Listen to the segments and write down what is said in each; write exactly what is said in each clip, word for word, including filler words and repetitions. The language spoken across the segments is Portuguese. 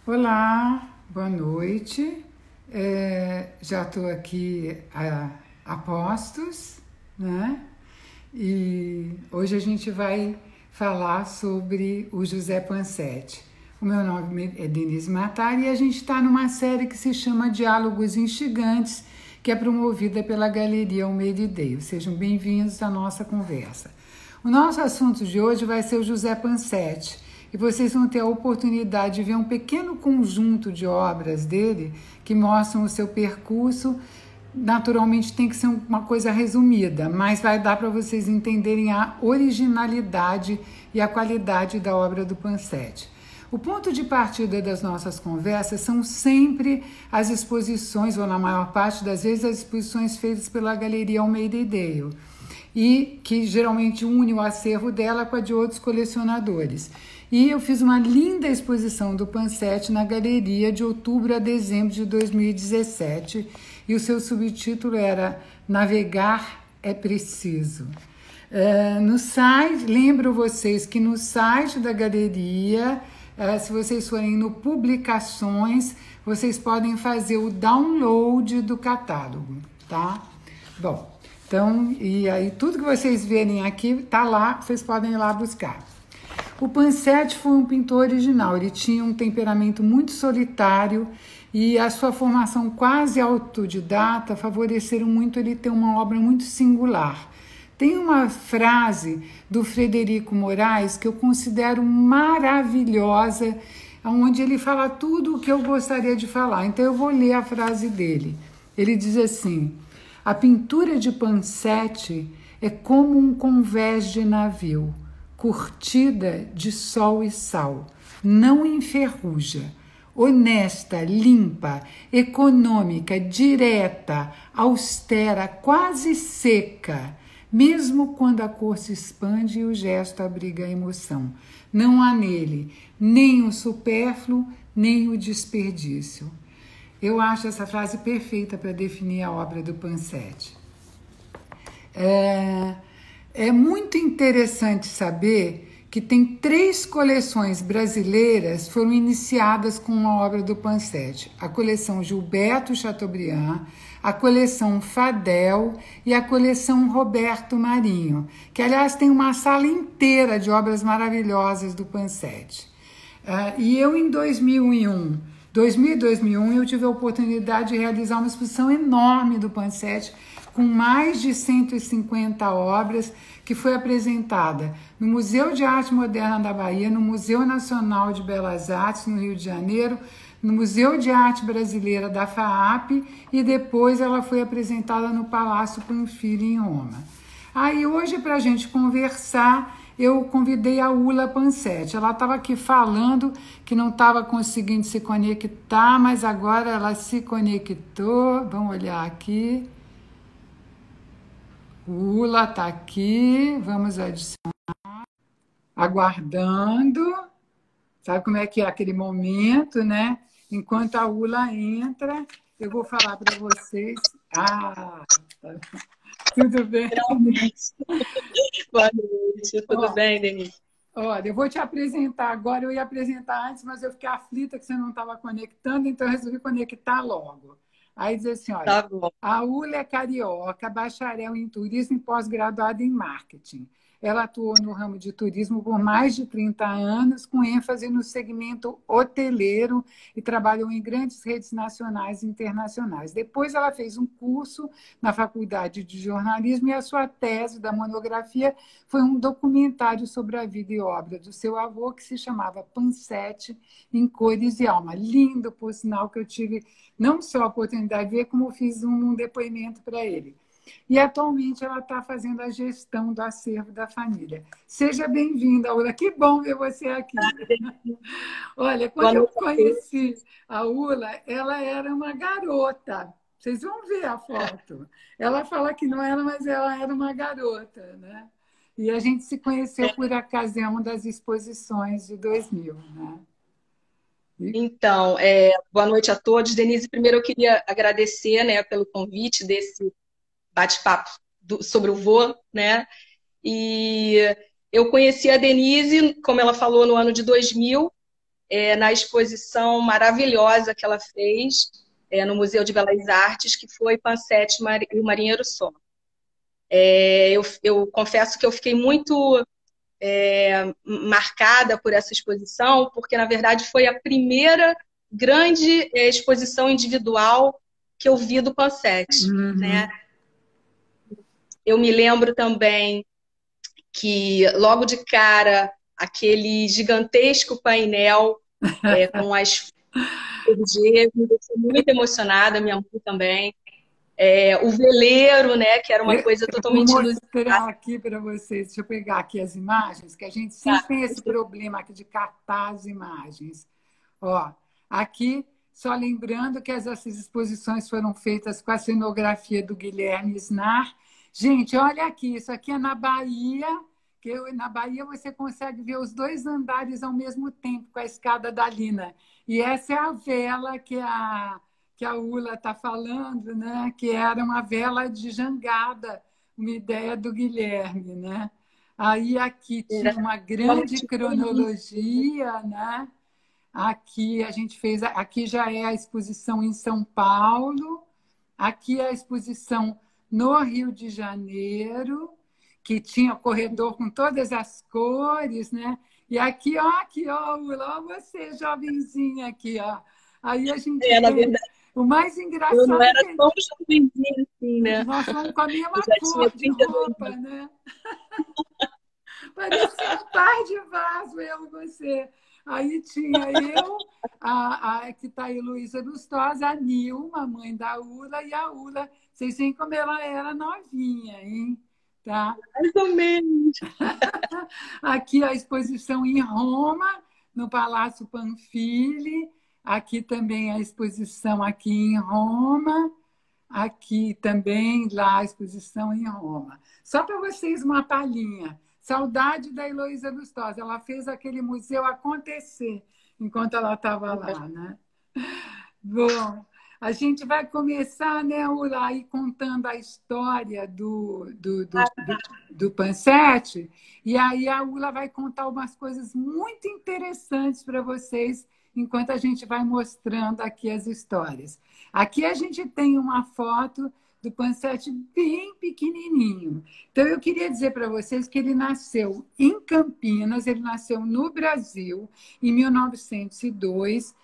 Olá, boa noite. É, já estou aqui a, a postos, né? E hoje a gente vai falar sobre o José Pansetti. O meu nome é Denise Matari e a gente está numa série que se chama Diálogos Instigantes, que é promovida pela Galeria Almeida e Deio. Sejam bem-vindos à nossa conversa. O nosso assunto de hoje vai ser o José Pansetti. E vocês vão ter a oportunidade de ver um pequeno conjunto de obras dele que mostram o seu percurso. Naturalmente tem que ser uma coisa resumida, mas vai dar para vocês entenderem a originalidade e a qualidade da obra do Pansetti. O ponto de partida das nossas conversas são sempre as exposições, ou na maior parte das vezes, as exposições feitas pela Galeria Almeida e Deio, e que geralmente une o acervo dela com a de outros colecionadores. E eu fiz uma linda exposição do Pansetti na galeria de outubro a dezembro de dois mil e dezessete, e o seu subtítulo era Navegar é Preciso. Uh, no site, lembro vocês que no site da galeria, uh, se vocês forem no Publicações, vocês podem fazer o download do catálogo, tá? Bom, então, e aí tudo que vocês verem aqui tá lá, vocês podem ir lá buscar. O Pansetti foi um pintor original, ele tinha um temperamento muito solitário e a sua formação quase autodidata favoreceram muito ele ter uma obra muito singular. Tem uma frase do Frederico Moraes que eu considero maravilhosa, onde ele fala tudo o que eu gostaria de falar. Então eu vou ler a frase dele. Ele diz assim: a pintura de Pansetti é como um convés de navio, curtida de sol e sal, não enferruja, honesta, limpa, econômica, direta, austera, quase seca, mesmo quando a cor se expande e o gesto abriga a emoção. Não há nele nem o supérfluo, nem o desperdício. Eu acho essa frase perfeita para definir a obra do Pansetti. É... É muito interessante saber que tem três coleções brasileiras que foram iniciadas com a obra do Pansetti. A coleção Gilberto Chateaubriand, a coleção Fadel e a coleção Roberto Marinho, que, aliás, tem uma sala inteira de obras maravilhosas do Pansetti. Uh, e eu, em dois mil e um, dois mil e dois mil e um, eu tive a oportunidade de realizar uma exposição enorme do Pansetti, com mais de cento e cinquenta obras, que foi apresentada no Museu de Arte Moderna da Bahia, no Museu Nacional de Belas Artes, no Rio de Janeiro, no Museu de Arte Brasileira da FAAP, e depois ela foi apresentada no Palácio Panfili, em Roma. Aí hoje, para a gente conversar, eu convidei a Ula Pansetti. Ela estava aqui falando que não estava conseguindo se conectar, mas agora ela se conectou. Vamos olhar aqui. Ula está aqui, vamos adicionar, aguardando, sabe como é que é aquele momento, né? Enquanto a Ula entra, eu vou falar para vocês. Ah, tá. Tudo bem? Realmente. Boa noite, tudo Ó, bem, Denise? olha, eu vou te apresentar agora, eu ia apresentar antes, mas eu fiquei aflita que você não estava conectando, então eu resolvi conectar logo. Aí diz assim, olha, Tá bom. a Ula é carioca, bacharel em turismo e pós-graduada em marketing. Ela atuou no ramo de turismo por mais de trinta anos, com ênfase no segmento hoteleiro e trabalhou em grandes redes nacionais e internacionais. Depois ela fez um curso na Faculdade de Jornalismo e a sua tese da monografia foi um documentário sobre a vida e obra do seu avô, que se chamava Pansetti em Cores e Alma. Lindo, por sinal, que eu tive não só a oportunidade de ver, como fiz um, um depoimento para ele. E atualmente ela está fazendo a gestão do acervo da família. Seja bem-vinda, Ula. Que bom ver você aqui. Olha, Boa quando eu noite a todos. conheci a Ula, ela era uma garota. Vocês vão ver a foto. Ela fala que não era, mas ela era uma garota, né? E a gente se conheceu por ocasião das exposições de dois mil, né? E... Então, é, boa noite a todos. Denise, primeiro eu queria agradecer, né, pelo convite desse bate-papo do- sobre o vô, né? E eu conheci a Denise, como ela falou, no ano de dois mil. é, na exposição maravilhosa que ela fez é, no Museu de Belas Artes, que foi Pansete e o Marinheiro Só. É, eu, eu confesso que eu fiquei muito é, marcada por essa exposição, porque, na verdade, foi a primeira grande é, exposição individual que eu vi do Pansete, Uhum. né? Eu me lembro também que, logo de cara, aquele gigantesco painel é, com as G, me deixou muito emocionada, minha mãe também. É, o veleiro, né, que era uma Eu, coisa eu vou totalmente mostrar inusitada. aqui para vocês. Deixa eu pegar aqui as imagens, que a gente sempre tem esse problema aqui de captar as imagens. Ó, aqui, só lembrando que as, essas exposições foram feitas com a cenografia do Guilherme Snar. Gente, olha aqui, isso aqui é na Bahia, que eu, na Bahia você consegue ver os dois andares ao mesmo tempo com a escada da Lina. E essa é a vela que a, que a Ula está falando, né? Que era uma vela de jangada, uma ideia do Guilherme, né? Aí aqui tinha uma grande cronologia, né? Aqui a gente fez, aqui já é a exposição em São Paulo, aqui é a exposição no Rio de Janeiro, que tinha corredor com todas as cores, né? E aqui, ó, aqui, ó, ó você, jovenzinha aqui, ó. Aí a gente É, na tem. verdade, O mais eu não engraçado é era que tão jovenzinha assim, né? nós fomos com a Eu mesma já tinha cor de trinta e dois roupa, anos. né? Parecia um par de vaso, eu e você. Aí tinha eu, a, a que está aí, Luísa Lustosa, a Nilma, a mãe da Ula, e a Ula. Vocês veem como ela era novinha, hein? Tá? Mais ou menos. Aqui a exposição em Roma, no Palácio Panfili. Aqui também a exposição aqui em Roma. Aqui também, lá a exposição em Roma. Só para vocês uma palhinha. Saudade da Heloísa Lustosa. Ela fez aquele museu acontecer enquanto ela estava lá, né? Bom, a gente vai começar, né, Ula, aí contando a história do, do, do, do, do Pansete, e aí a Ula vai contar umas coisas muito interessantes para vocês enquanto a gente vai mostrando aqui as histórias. Aqui a gente tem uma foto do Pansete bem pequenininho. Então, eu queria dizer para vocês que ele nasceu em Campinas, ele nasceu no Brasil, em mil novecentos e dois,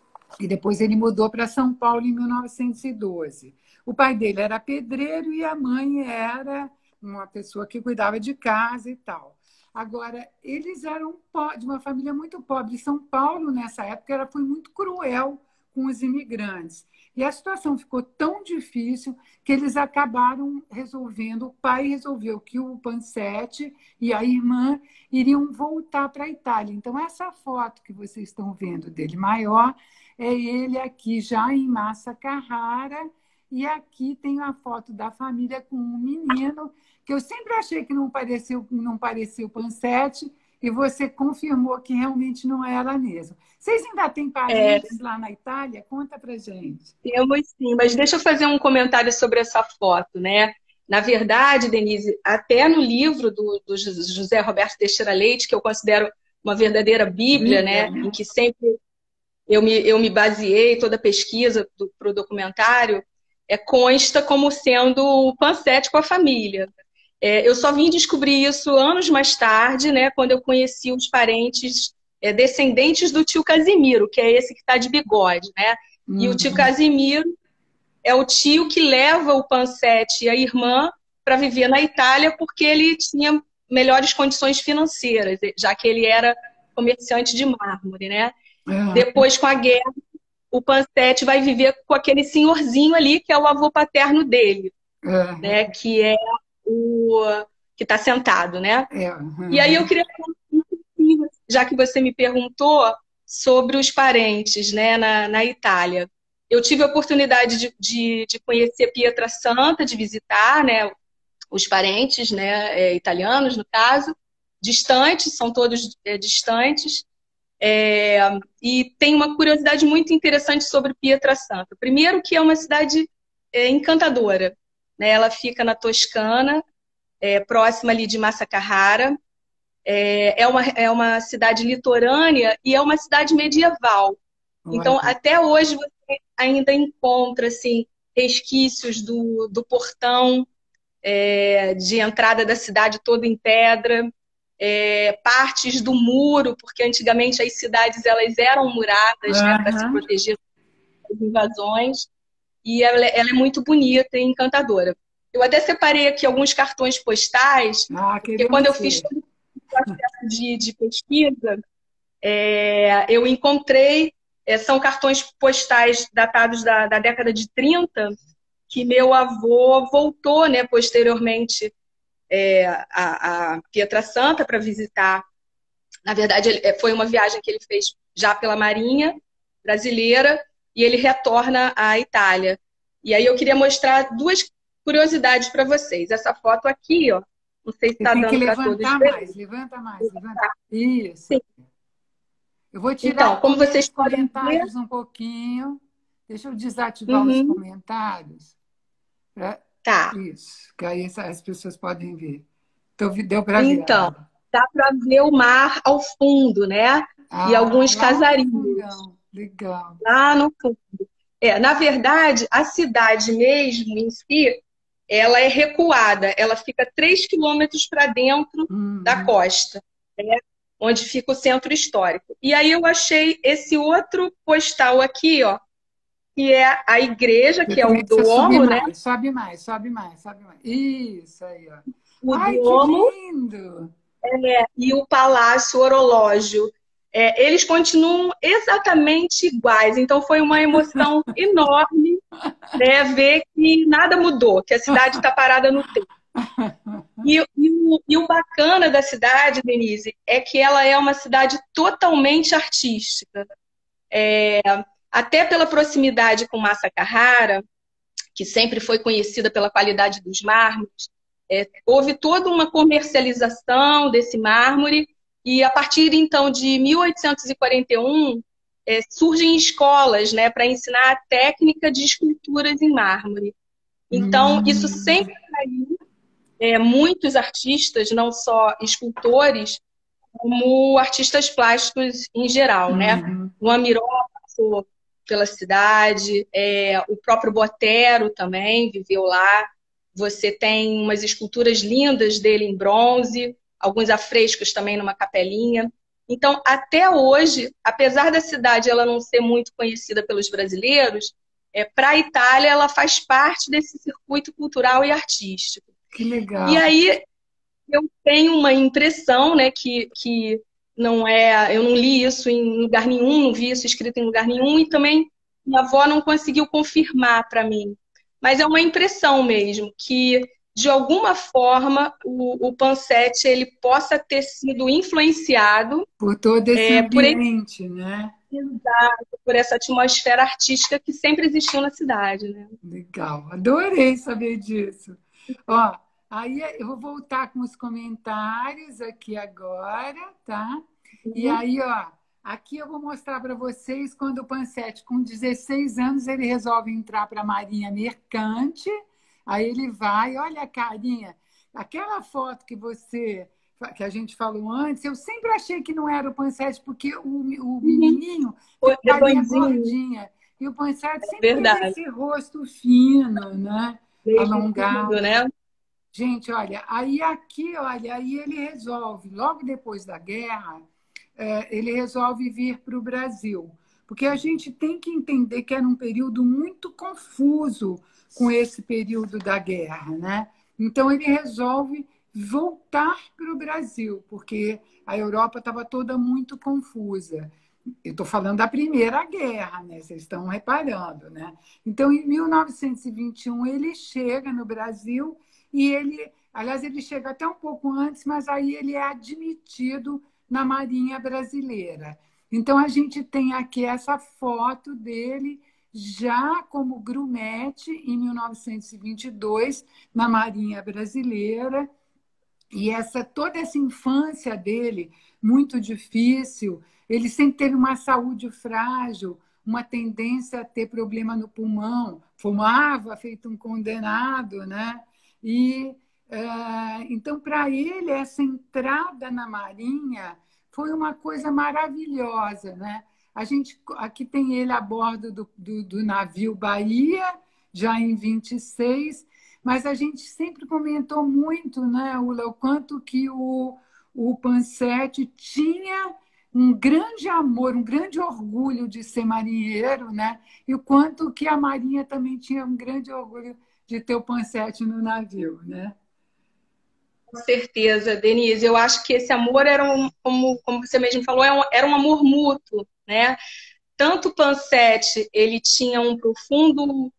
e depois ele mudou para São Paulo em mil novecentos e doze. O pai dele era pedreiro e a mãe era uma pessoa que cuidava de casa e tal. Agora, eles eram de uma família muito pobre. São Paulo, nessa época, era, foi muito cruel com os imigrantes. E a situação ficou tão difícil que eles acabaram resolvendo, o pai resolveu que o Pansete e a irmã iriam voltar para a Itália. Então, essa foto que vocês estão vendo dele maior é ele aqui já em Massa Carrara, e aqui tem a foto da família com um menino, que eu sempre achei que não parecia, não parecia o Pansete, e você confirmou que realmente não era mesmo. Vocês ainda têm parentes é. lá na Itália? Conta pra gente. Temos sim, mas deixa eu fazer um comentário sobre essa foto, né? Na verdade, Denise, até no livro do, do José Roberto Teixeira Leite, que eu considero uma verdadeira Bíblia, Bíblia né? né? Em que sempre eu me, eu me baseei, toda a pesquisa para o do, documentário, é, consta como sendo o Pansete com a família. É, eu só vim descobrir isso anos mais tarde, né, quando eu conheci os parentes é, descendentes do tio Casimiro, que é esse que está de bigode. Né? Uhum. E o tio Casimiro é o tio que leva o Pansete e a irmã para viver na Itália porque ele tinha melhores condições financeiras, já que ele era comerciante de mármore, né? Uhum. Depois, com a guerra, o Pansete vai viver com aquele senhorzinho ali, que é o avô paterno dele, uhum. né? Que é o que está sentado, né? Uhum. E aí eu queria falar um pouquinho, já que você me perguntou sobre os parentes, né, na, na Itália. Eu tive a oportunidade de, de, de conhecer Pietra Santa, de visitar, né, os parentes, né, é, italianos, no caso, distantes, são todos é, distantes. É, e tem uma curiosidade muito interessante sobre Pietra Santa. Primeiro que é uma cidade é, encantadora, né? Ela fica na Toscana, é, próxima ali de Massa Carrara. É, é, uma, é uma cidade litorânea e é uma cidade medieval. Então, Olha. até hoje, você ainda encontra assim, resquícios do, do portão é, de entrada da cidade toda em pedra, é, partes do muro, porque antigamente as cidades elas eram muradas, né, para se Aham. proteger das invasões. E ela, ela é muito bonita e encantadora. Eu até separei aqui alguns cartões postais, Ah, porque quando queremos eu fiz ver. todo o processo de, de pesquisa, é, eu encontrei, é, são cartões postais datados da, da década de trinta, que meu avô voltou, né, posteriormente é, a, a Pietra Santa para visitar. Na verdade, ele, foi uma viagem que ele fez já pela Marinha brasileira e ele retorna à Itália. E aí eu queria mostrar duas curiosidades para vocês. Essa foto aqui, ó, não sei se Você está tem que dando para todos levantar verem. mais, levanta mais, levanta. Isso. Sim. Eu vou tirar Então, como também vocês os podem ver, comentários um pouquinho. Deixa eu desativar os uhum, comentários. Pra... tá. Isso, que aí as pessoas podem ver. Então, deu para ver Então, agora. dá para ver o mar ao fundo, né? E Ah, alguns lá no casarinhos fundão. Legal. lá no fundo. É, na verdade, a cidade mesmo em si, ela é recuada, ela fica três quilômetros para dentro da Uhum. costa, né, onde fica o centro histórico. E aí eu achei esse outro postal aqui, ó, que é a igreja, Você que é o começa a subir Duomo, né? mais, sobe mais, sobe mais, sobe mais. Isso aí, ó. O Ai, que Duomo lindo! e o Palácio Horológio. É, eles continuam exatamente iguais, então foi uma emoção enorme, né, ver que nada mudou, que a cidade está parada no tempo. E, e, o, e o bacana da cidade, Denise, é que ela é uma cidade totalmente artística. É, até pela proximidade com Massa Carrara, que sempre foi conhecida pela qualidade dos mármores, é, houve toda uma comercialização desse mármore e a partir então de mil oitocentos e quarenta e um é, surgem escolas, né, para ensinar a técnica de esculturas em mármore. Então isso Hum, sempre atraiu é, muitos artistas, não só escultores, como artistas plásticos em geral, né? uhum. O Amiró passou pela cidade, é, o próprio Botero também viveu lá. Você tem umas esculturas lindas dele em bronze, alguns afrescos também numa capelinha. Então, até hoje, apesar da cidade ela não ser muito conhecida pelos brasileiros, é, para a Itália ela faz parte desse circuito cultural e artístico. Que E legal. aí eu tenho uma impressão, né, que, que não é, eu não li isso em lugar nenhum, não vi isso escrito em lugar nenhum, e também minha avó não conseguiu confirmar para mim. Mas é uma impressão mesmo, que de alguma forma o, o Pansete ele possa ter sido influenciado Por todo esse é, por, esse, ambiente, né? por essa atmosfera artística que sempre existiu na cidade, né? Legal. Adorei saber disso. Ó, aí eu vou voltar com os comentários aqui agora, tá? E Uhum. aí, ó, aqui eu vou mostrar para vocês quando o Pansete, com dezesseis anos, ele resolve entrar para a Marinha Mercante. Aí ele vai, olha a carinha, aquela foto que você que a gente falou antes, eu sempre achei que não era o Pansete, porque o, o Uhum. menininho O tem carinha redondinho, gordinha. E o Pansete é sempre teve verdade. esse rosto fino, né? Desde tudo, Alongado. né? Gente, olha, aí aqui, olha, aí ele resolve, logo depois da guerra, é, ele resolve vir para o Brasil. Porque a gente tem que entender que era um período muito confuso com esse período da guerra, né? Então ele resolve voltar para o Brasil, porque a Europa estava toda muito confusa. Eu estou falando da Primeira Guerra, né? Vocês estão reparando, né? Então, em mil novecentos e vinte e um, ele chega no Brasil e ele, aliás, ele chega até um pouco antes, mas aí ele é admitido na Marinha Brasileira. Então, a gente tem aqui essa foto dele já como grumete em mil novecentos e vinte e dois na Marinha Brasileira. E essa toda essa infância dele, muito difícil, ele sempre teve uma saúde frágil, uma tendência a ter problema no pulmão, fumava feito um condenado, né? E É, então, para ele, essa entrada na Marinha foi uma coisa maravilhosa, né? A gente aqui tem ele a bordo do, do, do navio Bahia, já em vinte e seis, mas a gente sempre comentou muito, né, Ula, o quanto que o, o Pansete tinha um grande amor, um grande orgulho de ser marinheiro, né? E o quanto que a Marinha também tinha um grande orgulho de ter o Pansete no navio, né? Com certeza, Denise. Eu acho que esse amor era um, como, como você mesmo falou, era um, era um amor mútuo, né? Tanto o Pansete, ele tinha um profundo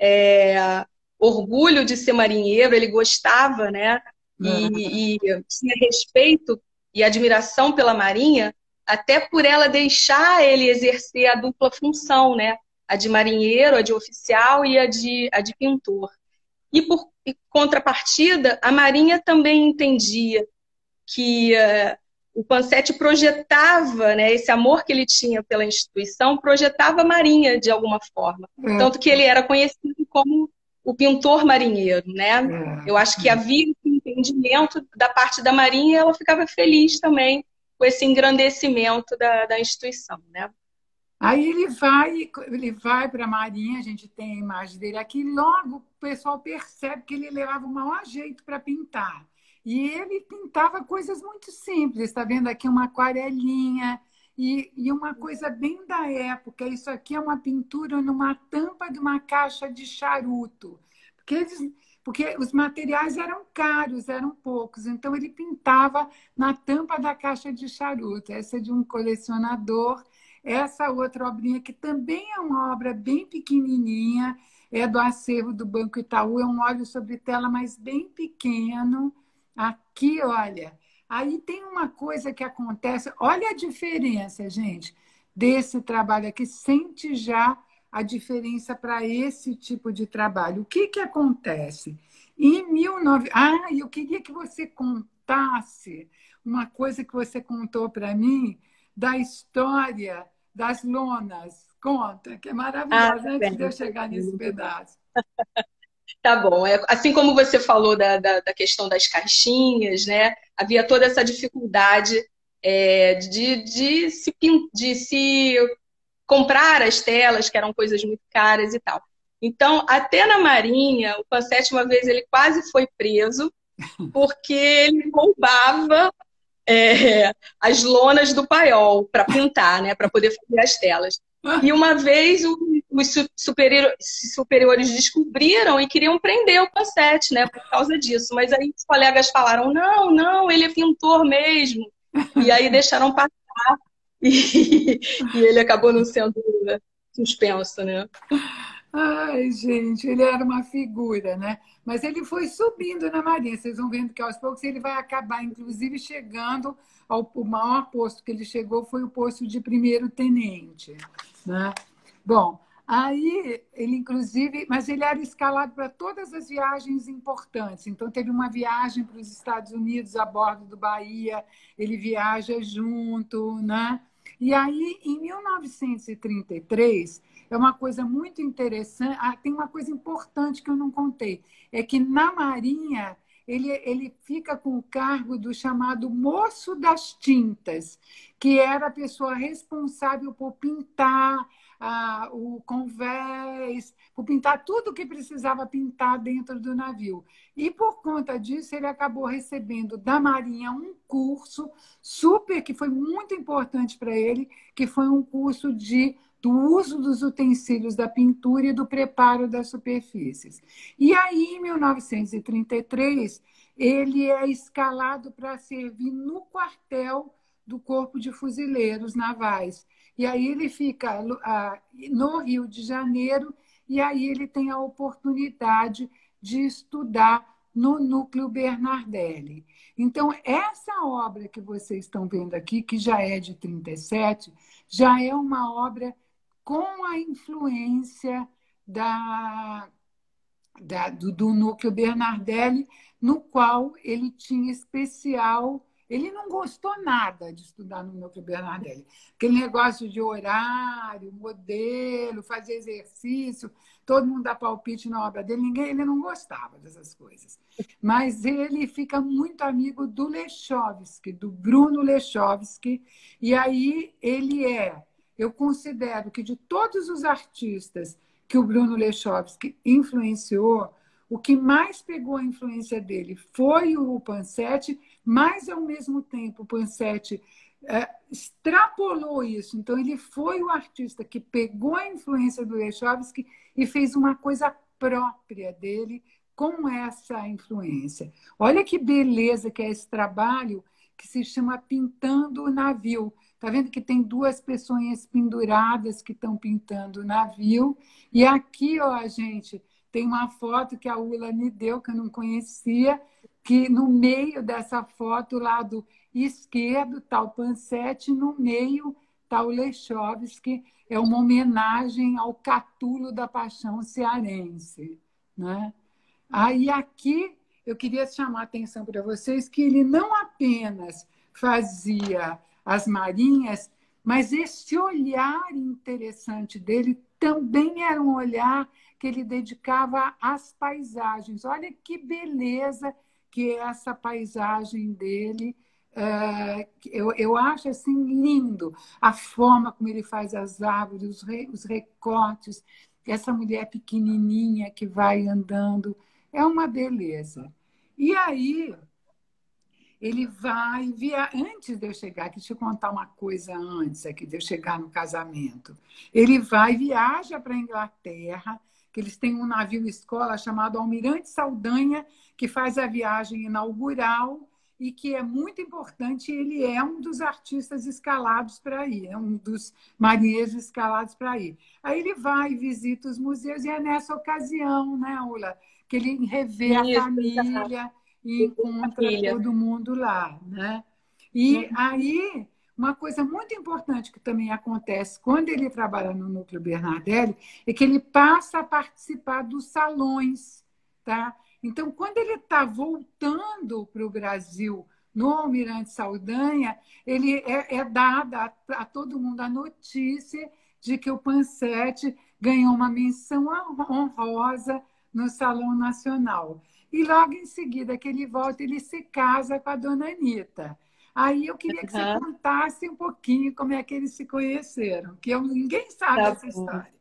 é, orgulho de ser marinheiro, ele gostava, né? E, e tinha respeito e admiração pela Marinha, até por ela deixar ele exercer a dupla função, né? A de marinheiro, a de oficial e a de, a de pintor. E por em contrapartida, a Marinha também entendia que uh, o Pansete projetava, né, esse amor que ele tinha pela instituição, projetava a Marinha de alguma forma. É, Tanto que ele era conhecido como o pintor marinheiro, né? é. Eu acho que havia esse entendimento da parte da Marinha e ela ficava feliz também com esse engrandecimento da, da instituição, né? Aí ele vai, ele vai para a Marinha, a gente tem a imagem dele aqui, logo o pessoal percebe que ele levava o maior jeito para pintar. E ele pintava coisas muito simples, está vendo aqui uma aquarelinha e, e uma coisa bem da época. Isso aqui é uma pintura numa tampa de uma caixa de charuto. Porque, eles, porque os materiais eram caros, eram poucos, então ele pintava na tampa da caixa de charuto. Essa é de um colecionador. Essa outra obrinha, que também é uma obra bem pequenininha, é do acervo do Banco Itaú, é um óleo sobre tela, mas bem pequeno. Aqui, olha, aí tem uma coisa que acontece, olha a diferença, gente, desse trabalho aqui, sente já a diferença para esse tipo de trabalho. O que, que acontece? Em mil e novecentos... Ah, eu queria que você contasse uma coisa que você contou para mim, da história das lonas. Conta, que é Ah, maravilhosa, tá antes de eu bem. chegar nesse pedaço. Tá bom. É, assim como você falou da, da, da questão das caixinhas, né? Havia toda essa dificuldade é, de, de, se, pin- de se comprar as telas, que eram coisas muito caras e tal. Então, até na Marinha, o Pansete, uma vez, ele quase foi preso porque ele roubava é, as lonas do paiol para pintar, né? Para poder fazer as telas. E uma vez o- os su- superior- superiores descobriram e queriam prender o Pansete, né? Por causa disso. Mas aí os colegas falaram: não, não, ele é pintor mesmo. E aí deixaram passar e, e ele acabou não sendo suspenso, né? Ai, gente, ele era uma figura, né? Mas ele foi subindo na Marinha. Vocês vão vendo que aos poucos ele vai acabar, inclusive, chegando ao o maior posto que ele chegou foi o posto de primeiro-tenente, né? Bom, aí ele, inclusive, mas ele era escalado para todas as viagens importantes. Então, teve uma viagem para os Estados Unidos a bordo do Bahia, ele viaja junto, né? E aí, em mil novecentos e trinta e três, é uma coisa muito interessante. Ah, tem uma coisa importante que eu não contei: é que na Marinha ele, ele fica com o cargo do chamado moço das tintas, que era a pessoa responsável por pintar ah, o convés, por pintar tudo que precisava pintar dentro do navio. E por conta disso, ele acabou recebendo da Marinha um curso super que foi muito importante para ele, que foi um curso de do uso dos utensílios da pintura e do preparo das superfícies. E aí, em mil novecentos e trinta e três, ele é escalado para servir no quartel do Corpo de Fuzileiros Navais. E aí ele fica no Rio de Janeiro, e aí ele tem a oportunidade de estudar no Núcleo Bernardelli. Então, essa obra que vocês estão vendo aqui, que já é de trinta e sete, já é uma obra com a influência da, da, do, do núcleo Bernardelli, no qual ele tinha especial Ele não gostou nada de estudar no Núcleo Bernardelli. Aquele negócio de horário, modelo, fazer exercício, todo mundo dá palpite na obra dele, ninguém, ele não gostava dessas coisas. Mas ele fica muito amigo do Lechovsky, do Bruno Lechovsky, e aí ele é, eu considero que de todos os artistas que o Bruno Lechovsky influenciou, o que mais pegou a influência dele foi o Pansetti, mas, ao mesmo tempo, o Pansetti é, extrapolou isso. Então, ele foi o artista que pegou a influência do Lechovsky e fez uma coisa própria dele com essa influência. Olha que beleza que é esse trabalho que se chama Pintando o Navio. Está vendo que tem duas pessoas penduradas que estão pintando o navio. E aqui, ó, gente, tem uma foto que a Ula me deu, que eu não conhecia, que no meio dessa foto, lado esquerdo, está o Pansetti, no meio está o Lechovsky. É uma homenagem ao Catulo da Paixão cearense, né? Aí aqui eu queria chamar a atenção para vocês que ele não apenas fazia as marinhas, mas esse olhar interessante dele também era um olhar que ele dedicava às paisagens. Olha que beleza que é essa paisagem dele. Eu, eu acho assim lindo a forma como ele faz as árvores, os, re, os recortes, essa mulher pequenininha que vai andando. É uma beleza. E aí, ele vai via... Antes de eu chegar, aqui, deixa eu contar uma coisa antes aqui de eu chegar no casamento. Ele vai, viaja para a Inglaterra, que eles têm um navio escola chamado Almirante Saldanha, que faz a viagem inaugural e que é muito importante. Ele é um dos artistas escalados para ir, é um dos marinheiros escalados para ir. Aí ele vai, visita os museus, e é nessa ocasião, né, Ula, que ele revê a família e encontra todo mundo lá, né? E aí, uma coisa muito importante que também acontece quando ele trabalha no Núcleo Bernardelli é que ele passa a participar dos salões, tá? Então, quando ele está voltando para o Brasil no Almirante Saldanha, ele é, é dada a, a todo mundo a notícia de que o Pansetti ganhou uma menção honrosa no Salão Nacional. E logo em seguida que ele volta, ele se casa com a dona Anitta. Aí eu queria que você contasse um pouquinho como é que eles se conheceram, que eu, ninguém sabe tá essa bom. história.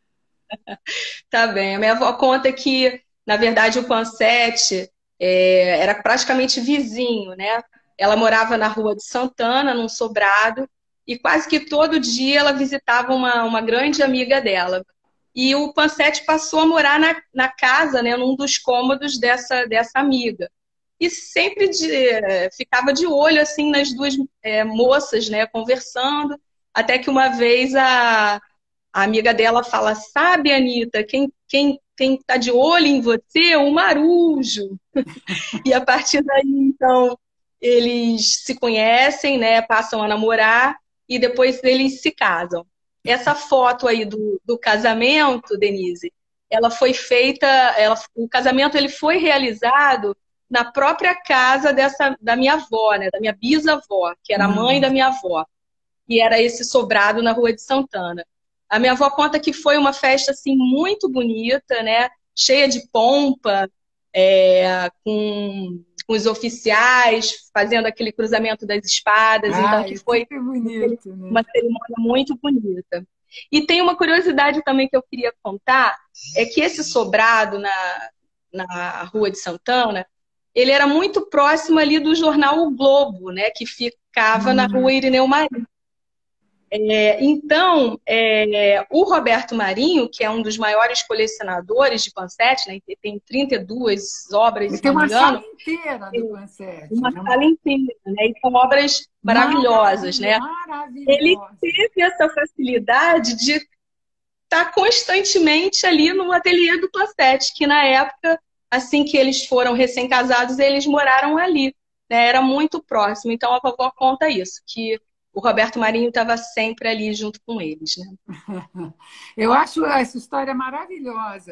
Tá bem. A minha avó conta que, na verdade, o Pansetti é, era praticamente vizinho, né? Ela morava na Rua de Santana, num sobrado, e quase que todo dia ela visitava uma, uma grande amiga dela. E o Pansetti passou a morar na, na casa, né, num dos cômodos dessa, dessa amiga. E sempre de, é, ficava de olho assim nas duas é, moças, né, conversando, até que uma vez a, a amiga dela fala: sabe, Anitta, quem, quem, quem tá de olho em você é um marujo. E a partir daí, então, eles se conhecem, né, passam a namorar e depois eles se casam. Essa foto aí do, do casamento, Denise, ela foi feita, ela, o casamento ele foi realizado na própria casa dessa, da minha avó, né, da minha bisavó, que era a mãe da minha avó, e era esse sobrado na Rua de Santana. A minha avó conta que foi uma festa assim muito bonita, né, cheia de pompa, é, com, com os oficiais fazendo aquele cruzamento das espadas, Ah, então que foi é bonito, né? uma cerimônia muito bonita. E tem uma curiosidade também que eu queria contar, é que esse sobrado na, na Rua de Santana, ele era muito próximo ali do jornal O Globo, né, que ficava hum. na Rua Irineu Marinho. É, então, é, o Roberto Marinho, que é um dos maiores colecionadores de Pansetti, né, tem trinta e duas obras, se tem não me uma engano, sala inteira do Pansetti. Uma né? sala inteira, né? E são obras maravilhosas, né? Ele teve essa facilidade de estar constantemente ali no ateliê do Pansetti, que na época, assim que eles foram recém-casados, eles moraram ali, né? Era muito próximo. Então a vovó conta isso, que o Roberto Marinho estava sempre ali junto com eles, né? Eu acho essa história maravilhosa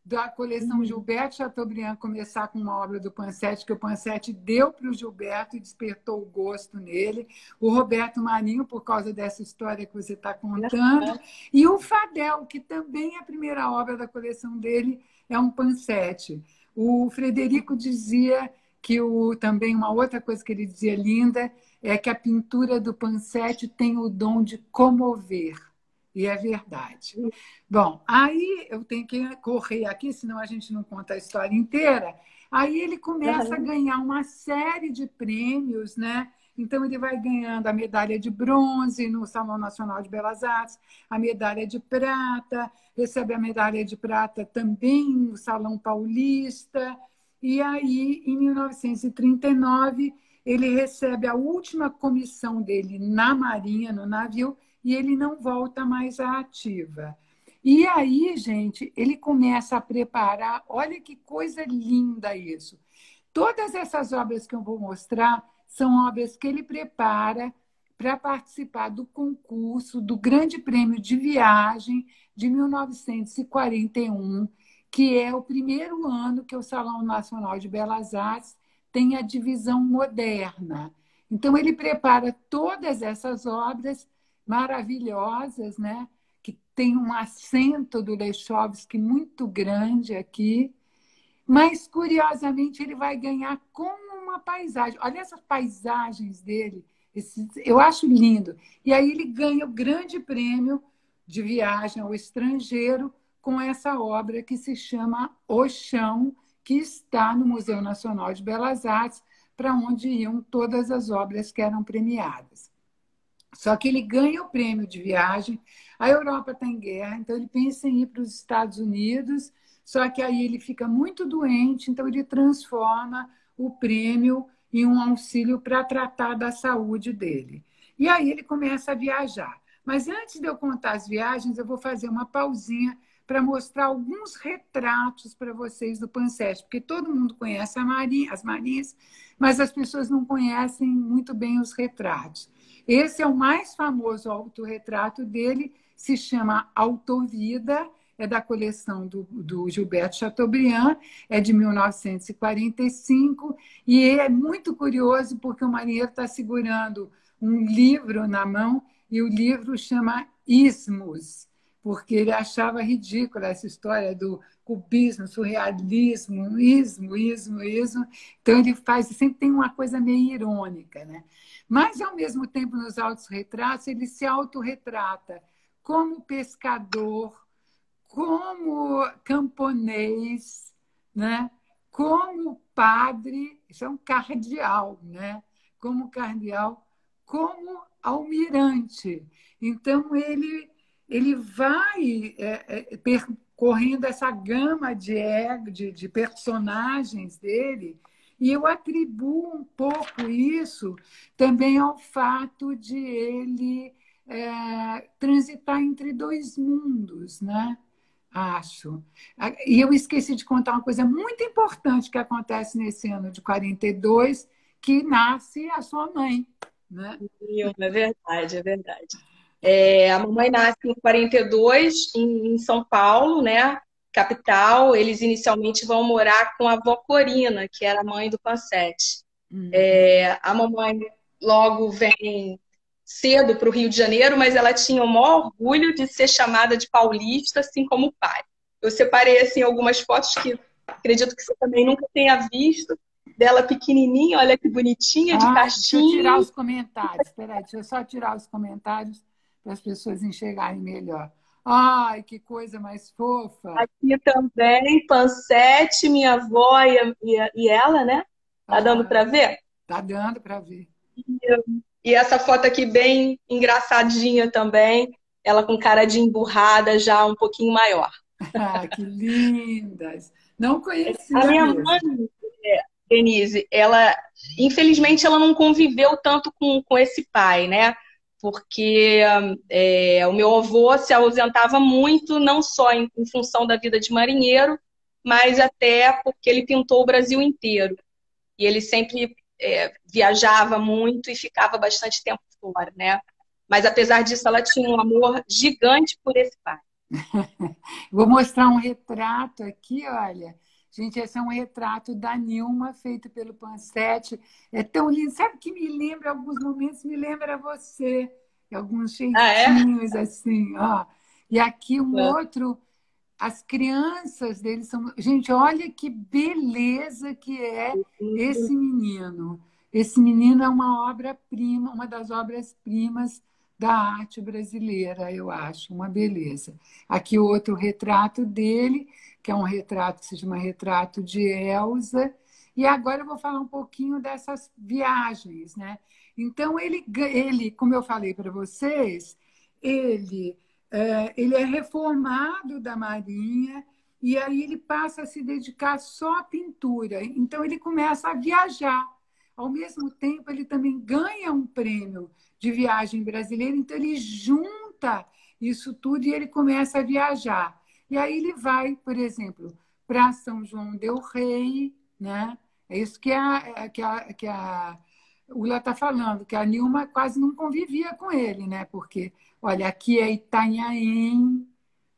da coleção Gilberto Chateaubriand começar com uma obra do Pansete, que o Pansete deu para o Gilberto e despertou o gosto nele. O Roberto Marinho, por causa dessa história que você está contando. E o Fadel, que também é a primeira obra da coleção dele, é um Pansete. O Frederico dizia que o, também uma outra coisa que ele dizia linda é que a pintura do Pansete tem o dom de comover. E é verdade. Bom, aí eu tenho que correr aqui, senão a gente não conta a história inteira. Aí ele começa a ganhar uma série de prêmios, né? Então ele vai ganhando a medalha de bronze no Salão Nacional de Belas Artes, a medalha de prata, recebe a medalha de prata também no Salão Paulista. E aí, em mil novecentos e trinta e nove, ele recebe a última comissão dele na Marinha, no navio, e ele não volta mais à ativa. E aí, gente, ele começa a preparar, olha que coisa linda isso. Todas essas obras que eu vou mostrar são obras que ele prepara para participar do concurso do Grande Prêmio de Viagem de mil novecentos e quarenta e um, que é o primeiro ano que o Salão Nacional de Belas Artes tem a divisão moderna. Então, ele prepara todas essas obras maravilhosas, né? Que tem um acento do Leschovsky muito grande aqui, mas, curiosamente, ele vai ganhar como uma paisagem. Olha essas paisagens dele, esse, eu acho lindo. E aí ele ganha o grande prêmio de viagem ao estrangeiro com essa obra que se chama O Chão, que está no Museu Nacional de Belas Artes, para onde iam todas as obras que eram premiadas. Só que ele ganha o prêmio de viagem, a Europa está em guerra, então ele pensa em ir para os Estados Unidos, só que aí ele fica muito doente, então ele transforma o prêmio em um auxílio para tratar da saúde dele. E aí ele começa a viajar. Mas antes de eu contar as viagens, eu vou fazer uma pausinha para mostrar alguns retratos para vocês do Pansete, porque todo mundo conhece a Marinha, as Marinhas, mas as pessoas não conhecem muito bem os retratos. Esse é o mais famoso autorretrato dele, se chama Autovida, é da coleção do, do Gilberto Chateaubriand, é de mil novecentos e quarenta e cinco, e é muito curioso porque o marinheiro está segurando um livro na mão, e o livro chama Ismos, porque ele achava ridícula essa história do cubismo, surrealismo, ismo, ismo, ismo. Então, ele faz, sempre tem uma coisa meio irônica, né? Mas, ao mesmo tempo, nos autorretratos, ele se autorretrata como pescador, como camponês, né? Como padre, isso é um cardeal, né? Como cardeal, como almirante. Então, ele, ele vai é, é, percorrendo essa gama de, ego, de, de personagens dele, e eu atribuo um pouco isso também ao fato de ele é, transitar entre dois mundos, né? Acho. E eu esqueci de contar uma coisa muito importante que acontece nesse ano de quarenta e dois, que nasce a sua mãe, né? É verdade, é verdade. É, a mamãe nasce em quarenta e dois, em, em São Paulo, né? Capital. Eles inicialmente vão morar com a avó Corina, que era a mãe do Pansete. Hum. É, a mamãe logo vem cedo para o Rio de Janeiro, mas ela tinha o maior orgulho de ser chamada de paulista, assim como o pai. Eu separei assim, algumas fotos que acredito que você também nunca tenha visto, dela pequenininha, olha que bonitinha, de ah, castinho. Deixa eu tirar os comentários, espera aí, deixa eu só tirar os comentários para as pessoas enxergarem melhor. Ai, que coisa mais fofa! Aqui também, Pansete, minha avó e, e, e ela, né? Tá ah, dando para ver? Tá dando para ver. E, e essa foto aqui bem engraçadinha também, ela com cara de emburrada, já um pouquinho maior. Ah, que lindas! Não conhecia. A minha mesmo. mãe, Denise, ela, infelizmente, ela não conviveu tanto com, com esse pai, né? Porque é, o meu avô se ausentava muito, não só em, em função da vida de marinheiro, mas até porque ele pintou o Brasil inteiro. E ele sempre é, viajava muito e ficava bastante tempo fora, né? Mas, apesar disso, ela tinha um amor gigante por esse pai. Vou mostrar um retrato aqui, olha. Gente, esse é um retrato da Nilma, feito pelo Pansete. É tão lindo. Sabe que me lembra, alguns momentos, me lembra você. Alguns Ah, é? jeitinhos, assim, ó. E aqui um outro, as crianças deles são... Gente, olha que beleza que é esse menino. Esse menino é uma obra-prima, uma das obras-primas da arte brasileira, eu acho, uma beleza. Aqui outro retrato dele, que é um retrato que se chama Retrato de Elsa. E agora eu vou falar um pouquinho dessas viagens, né? Então, ele, ele como eu falei para vocês, ele é, ele é reformado da Marinha e aí ele passa a se dedicar só à pintura. Então, ele começa a viajar. Ao mesmo tempo, ele também ganha um prêmio de viagem brasileira, então ele junta isso tudo e ele começa a viajar. E aí ele vai, por exemplo, para São João del Rei, né? É isso que a, que a, que a Ula está falando, que a Nilma quase não convivia com ele, né? Porque, olha, aqui é Itanhaém,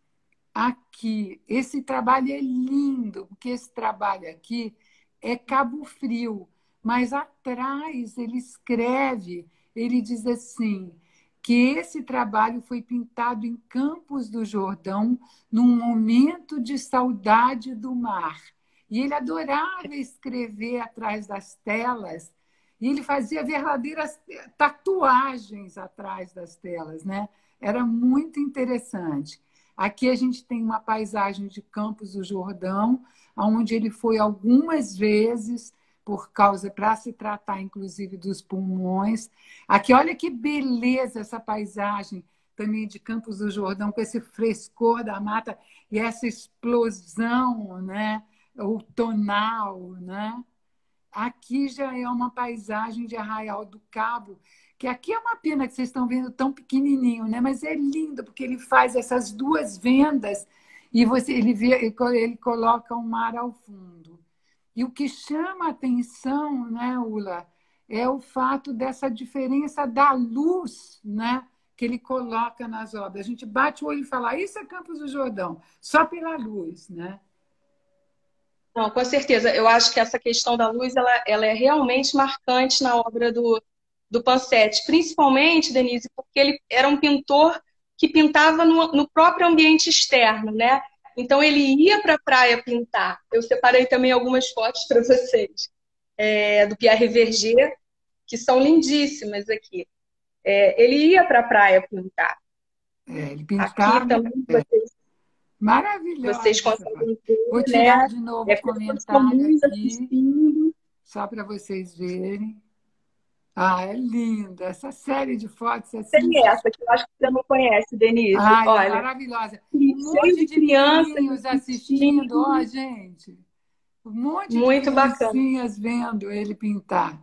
aqui. Esse trabalho é lindo, porque esse trabalho aqui é Cabo Frio, mas atrás ele escreve, ele diz assim, que esse trabalho foi pintado em Campos do Jordão, num momento de saudade do mar. E ele adorava escrever atrás das telas, e ele fazia verdadeiras tatuagens atrás das telas, né? Era muito interessante. Aqui a gente tem uma paisagem de Campos do Jordão, onde ele foi algumas vezes por causa para se tratar inclusive dos pulmões. Aqui olha que beleza essa paisagem também de Campos do Jordão, com esse frescor da mata e essa explosão, né, outonal, né? Aqui já é uma paisagem de Arraial do Cabo, que aqui é uma pena que vocês estão vendo tão pequenininho, né? Mas é lindo, porque ele faz essas duas vendas e você, ele, vê, ele coloca o mar ao fundo. E o que chama a atenção, né, Ula, é o fato dessa diferença da luz, né, que ele coloca nas obras. A gente bate o olho e fala, isso é Campos do Jordão, só pela luz, né? Não, com certeza. Eu acho que essa questão da luz ela, ela é realmente marcante na obra do, do Pansete, principalmente, Denise, porque ele era um pintor que pintava no, no próprio ambiente externo, né? Então ele ia para a praia pintar. Eu separei também algumas fotos para vocês é, do Pierre Verger, que são lindíssimas aqui. É, ele ia para a praia pintar. É, ele Aqui pintava. também vocês, vocês Maravilhosa essa foto. conseguem ver, Vou tirar né? de novo É, o pessoas comentário comuns aqui, assistindo. só para vocês verem. Ah, é linda. Essa série de fotos assim. Tem essa que eu acho que você não conhece, Denise. Ai, é Olha, maravilhosa. Um cheio monte de de crianças menininhos assistindo, ó, assistindo. gente. Um monte de Muito bacana. criancinhas vendo ele pintar.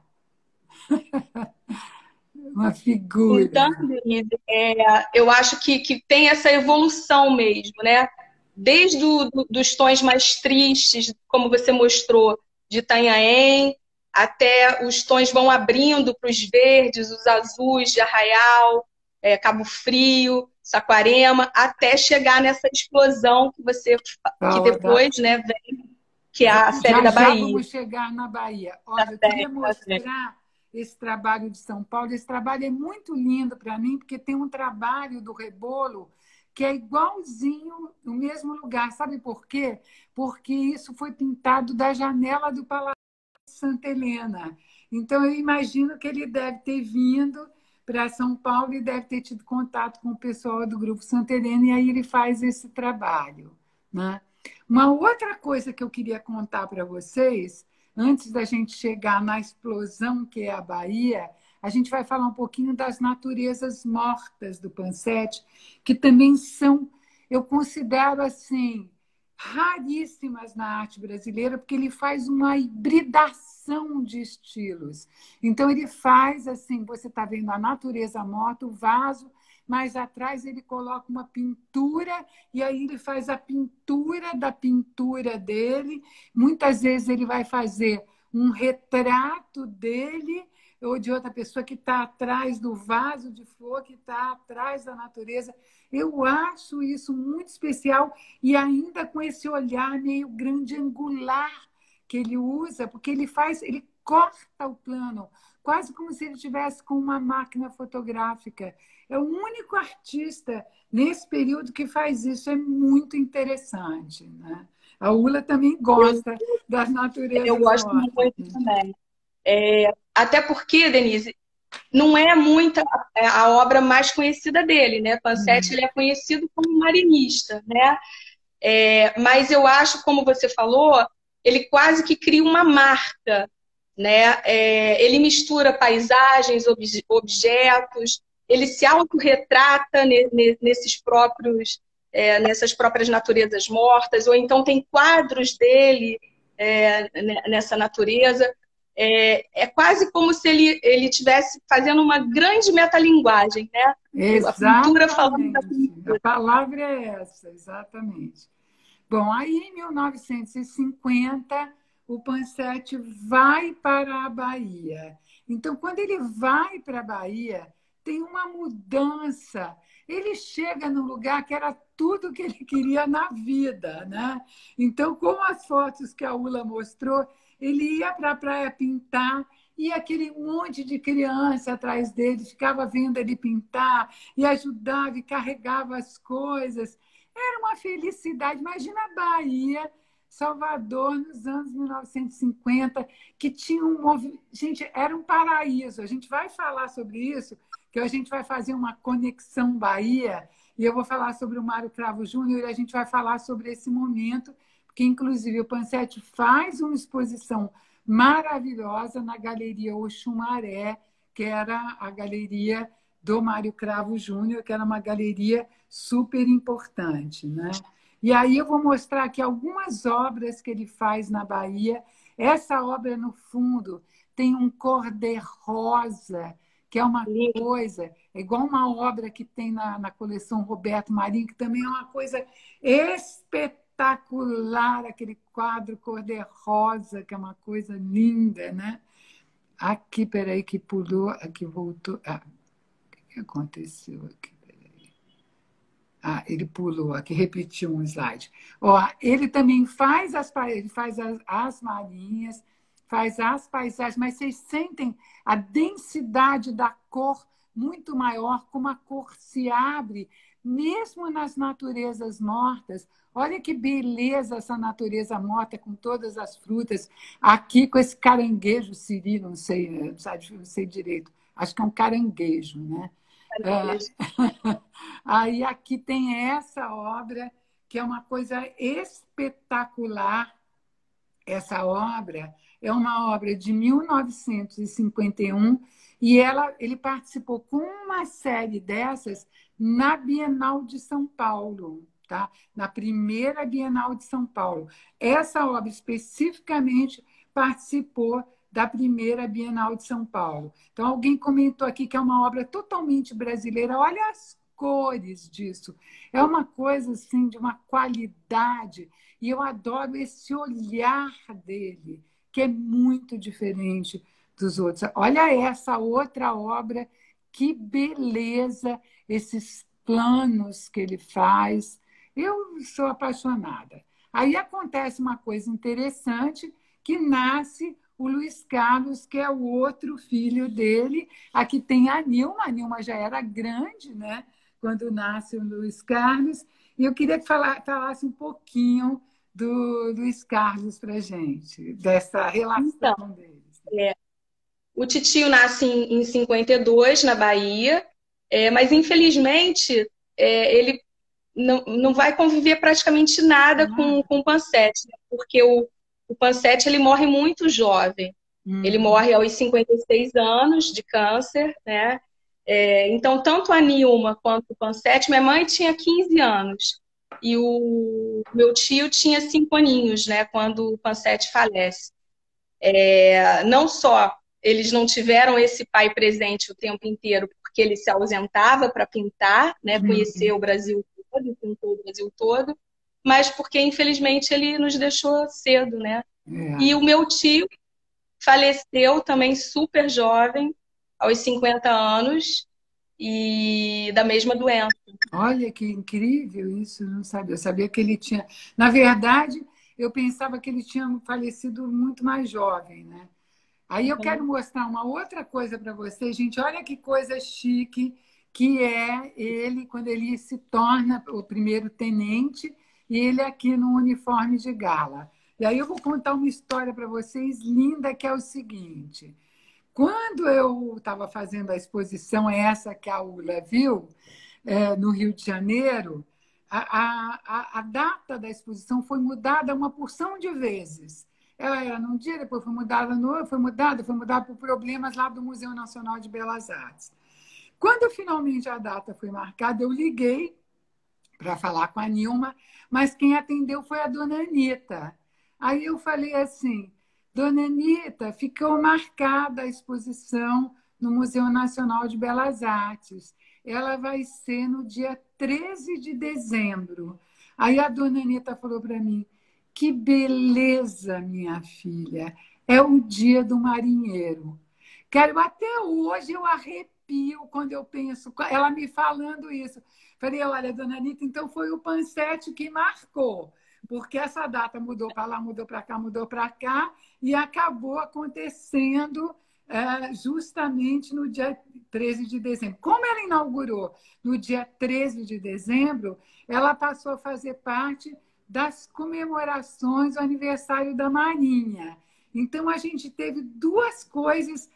Uma figura. Então, Denise, é, eu acho que, que tem essa evolução mesmo, né? Desde do, do, dos tons mais tristes, como você mostrou, de Itanhaém, até os tons vão abrindo para os verdes, os azuis de Arraial, é, Cabo Frio, Saquarema, até chegar nessa explosão que você que Fala da... depois, né, vem, que é a série Já da já Bahia. vamos chegar na Bahia. Tá Olha, eu queria bem, tá bem. mostrar esse trabalho de São Paulo. Esse trabalho é muito lindo para mim, porque tem um trabalho do Rebolo que é igualzinho no mesmo lugar. Sabe por quê? Porque isso foi pintado da janela do Palácio de Santa Helena. Então, eu imagino que ele deve ter vindo para São Paulo e deve ter tido contato com o pessoal do Grupo Santa Helena, e aí ele faz esse trabalho, né? Uma outra coisa que eu queria contar para vocês, antes da gente chegar na explosão que é a Bahia, a gente vai falar um pouquinho das naturezas mortas do Pansete, que também são, eu considero assim, raríssimas na arte brasileira, porque ele faz uma hibridação de estilos. Então, ele faz assim, você está vendo a natureza morta, o vaso, mas atrás ele coloca uma pintura e aí ele faz a pintura da pintura dele. Muitas vezes ele vai fazer um retrato dele ou de outra pessoa que está atrás do vaso de flor, que está atrás da natureza. Eu acho isso muito especial e ainda com esse olhar meio grande angular que ele usa, porque ele faz, ele corta o plano, quase como se ele tivesse com uma máquina fotográfica. É o único artista nesse período que faz isso, é muito interessante, né? A Ula também gosta Eu, das eu naturezas gosto mortas. muito também. É, até porque, Denise, não é muita é a obra mais conhecida dele, né? Pansetti, ele é conhecido como marinista, né? É, mas eu acho, como você falou, ele quase que cria uma marca, né? É, ele mistura paisagens, obje, objetos, ele se autorretrata ne, ne, nesses próprios, é, nessas próprias naturezas mortas, ou então tem quadros dele é, nessa natureza. É, é quase como se ele ele estivesse fazendo uma grande metalinguagem, né? A pintura falando da Exatamente. A pintura. palavra é essa, exatamente. Bom, aí em mil novecentos e cinquenta, o Pansetti vai para a Bahia. Então, quando ele vai para a Bahia, tem uma mudança. Ele chega num lugar que era tudo que ele queria na vida, né? Então, como as fotos que a Ula mostrou, ele ia para a praia pintar e aquele monte de criança atrás dele ficava vendo ele pintar e ajudava e carregava as coisas. Era uma felicidade. Imagina a Bahia, Salvador, nos anos mil novecentos e cinquenta, que tinha um movimento. Gente, era um paraíso. A gente vai falar sobre isso, que a gente vai fazer uma conexão Bahia, e eu vou falar sobre o Mário Cravo Júnior, e a gente vai falar sobre esse momento, porque, inclusive, o Pansetti faz uma exposição maravilhosa na Galeria Oxumaré, que era a galeria do Mário Cravo Júnior, que era uma galeria super importante, né? E aí eu vou mostrar aqui algumas obras que ele faz na Bahia. Essa obra, no fundo, tem um cor-de-rosa, que é uma coisa, é igual uma obra que tem na, na coleção Roberto Marinho, que também é uma coisa espetacular, aquele quadro cor-de-rosa, que é uma coisa linda, né? Aqui, peraí, que pulou, aqui voltou. Ah, o que aconteceu aqui? Ah, ele pulou aqui, repetiu um slide. Ó, ele também faz as, ele faz as, as marinhas, faz as paisagens, mas vocês sentem a densidade da cor muito maior, como a cor se abre, mesmo nas naturezas mortas. Olha que beleza essa natureza morta, com todas as frutas. Aqui com esse caranguejo siri, não sei, não sei direito. Acho que é um caranguejo, né? Ah, aí aqui tem essa obra, que é uma coisa espetacular. Essa obra é uma obra de mil novecentos e cinquenta e um e ela, ele participou com uma série dessas na Bienal de São Paulo, tá? Na primeira Bienal de São Paulo. Essa obra especificamente participou da primeira Bienal de São Paulo. Então, alguém comentou aqui que é uma obra totalmente brasileira. Olha as cores disso. É uma coisa assim de uma qualidade. E eu adoro esse olhar dele, que é muito diferente dos outros. Olha essa outra obra, que beleza, esses planos que ele faz. Eu sou apaixonada. Aí acontece uma coisa interessante, que nasce o Luiz Carlos, que é o outro filho dele. Aqui tem a Nilma, a Nilma já era grande, né, quando nasce o Luiz Carlos. E eu queria que falasse um pouquinho do Luiz Carlos para a gente, dessa relação então, deles. É, o titio nasce em, em cinquenta e dois, na Bahia, é, mas infelizmente é, ele não, não vai conviver praticamente nada com, com o Pansetti, né? Porque o, o Pansetti ele morre muito jovem. Hum. Ele morre aos cinquenta e seis anos de câncer, né? É, então, tanto a Nilma quanto o Pansetti, minha mãe tinha quinze anos e o meu tio tinha cinco aninhos, né, quando o Pansetti falece. É, não só eles não tiveram esse pai presente o tempo inteiro, porque ele se ausentava para pintar, né, conhecer o Brasil todo, pintou o Brasil todo, mas porque, infelizmente, ele nos deixou cedo, né? É. E o meu tio, faleceu também super jovem, aos cinquenta anos, e da mesma doença. Olha que incrível isso, eu não sabia. Eu sabia que ele tinha. Na verdade, eu pensava que ele tinha falecido muito mais jovem, né? Aí eu quero Uhum. mostrar uma outra coisa para vocês, gente. Olha que coisa chique que é ele quando ele se torna o primeiro tenente e ele aqui no uniforme de gala. E aí eu vou contar uma história para vocês linda que é o seguinte. Quando eu estava fazendo a exposição, essa que a Ula viu, é, no Rio de Janeiro, a, a, a data da exposição foi mudada uma porção de vezes. Ela era num dia, depois foi mudada no outro, foi mudada, foi mudada por problemas lá do Museu Nacional de Belas Artes. Quando finalmente a data foi marcada, eu liguei para falar com a Nilma, mas quem atendeu foi a dona Anitta. Aí eu falei assim, dona Anitta, ficou marcada a exposição no Museu Nacional de Belas Artes. Ela vai ser no dia treze de dezembro. Aí a dona Anitta falou para mim, que beleza, minha filha, é o dia do marinheiro. Quero até hoje eu arrepio quando eu penso, ela me falando isso. Falei, olha, dona Anitta, então foi o Pansete que marcou, porque essa data mudou para lá, mudou para cá, mudou para cá, e acabou acontecendo é, justamente no dia treze de dezembro. Como ela inaugurou no dia treze de dezembro, ela passou a fazer parte das comemorações do aniversário da Marinha. Então, a gente teve duas coisas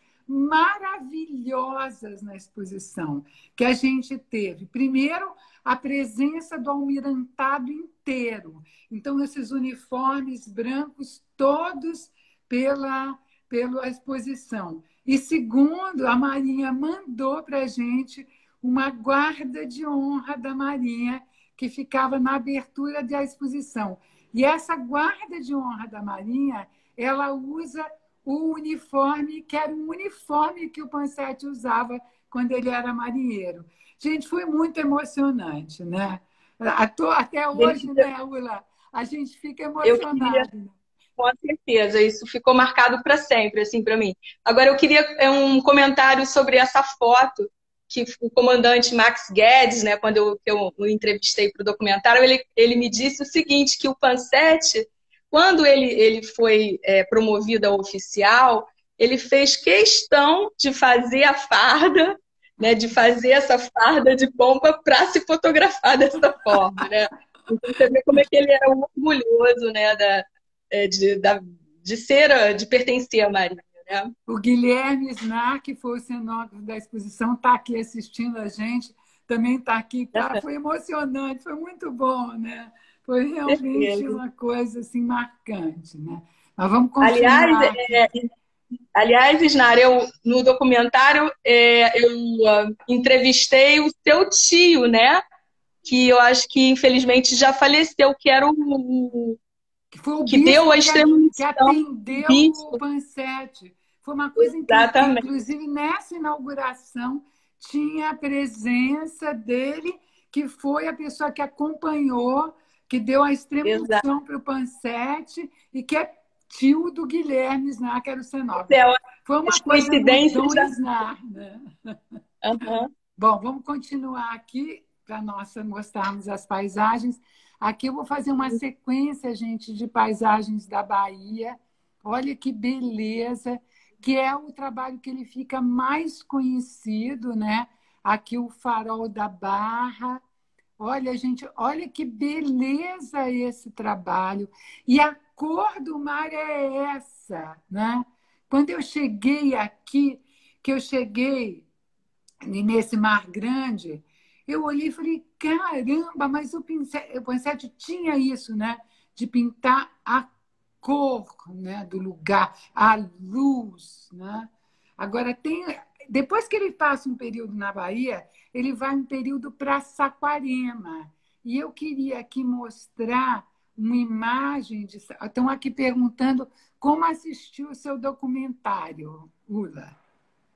maravilhosas na exposição que a gente teve. Primeiro, a presença do almirantado inteiro. Então, esses uniformes brancos todos pela, pela exposição. E segundo, a Marinha mandou para a gente uma guarda de honra da Marinha que ficava na abertura da exposição. E essa guarda de honra da Marinha, ela usa o uniforme, que era o uniforme que o Pansete usava quando ele era marinheiro. Gente, foi muito emocionante, né? Até hoje, né, Ula? A gente fica emocionado. Com certeza, isso ficou marcado para sempre, assim, para mim. Agora, eu queria um comentário sobre essa foto que o comandante Max Guedes, né, quando eu, eu o entrevistei para o documentário, ele, ele me disse o seguinte, que o Pansete, quando ele, ele foi é, promovido a oficial, ele fez questão de fazer a farda, né, de fazer essa farda de pompa para se fotografar dessa forma, né? Então você vê como é que ele era orgulhoso, né, da, de, da, de ser, de pertencer à Marinha, né? O Guilherme Snar, que foi o cenógrafo da exposição, está aqui assistindo a gente, também está aqui. Tá? Foi emocionante, foi muito bom, né? Foi realmente uma coisa assim, marcante, né? Mas vamos continuar. Aliás, é, aliás Isnar, eu, no documentário é, eu uh, entrevistei o seu tio, né? Que eu acho que infelizmente já faleceu, que era o que, foi o que deu a extrema que, que atendeu o Pansete. Foi uma coisa incrível. Inclusive, nessa inauguração, tinha a presença dele, que foi a pessoa que acompanhou, que deu a extrema unção para o Pansete e que é tio do Guilherme Snar, que era o cenógrafo. Foi uma coisa muito já... Snar, né? Uhum. Bom, vamos continuar aqui para nós mostrarmos as paisagens. Aqui eu vou fazer uma sequência, gente, de paisagens da Bahia. Olha que beleza, que é o trabalho que ele fica mais conhecido, né? Aqui o Farol da Barra. Olha, gente, olha que beleza esse trabalho. E a cor do mar é essa, né? Quando eu cheguei aqui, que eu cheguei nesse mar grande, eu olhei e falei, caramba, mas o Pansete tinha isso, né? De pintar a cor, né? Do lugar, a luz, né? Agora, tem, depois que ele passa um período na Bahia, ele vai um período para Saquarema. E eu queria aqui mostrar uma imagem de... Estão aqui perguntando como assistiu o seu documentário, Ula.